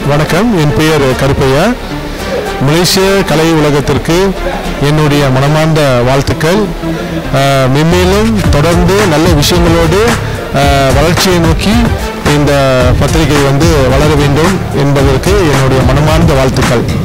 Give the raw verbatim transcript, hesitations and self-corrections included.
வணக்கம், என் பெயர் கருப்பையா. மலேசிய கலை உலகத்திற்கு என்னுடைய மனமார்ந்த வாழ்த்துக்கள். மென்மேலும் தொடர்ந்து நல்ல விஷயங்களோடு வளர்ச்சியை நோக்கி இந்த பத்திரிகை வந்து வளர வேண்டும் என்பதற்கு என்னுடைய மனமார்ந்த வாழ்த்துக்கள்.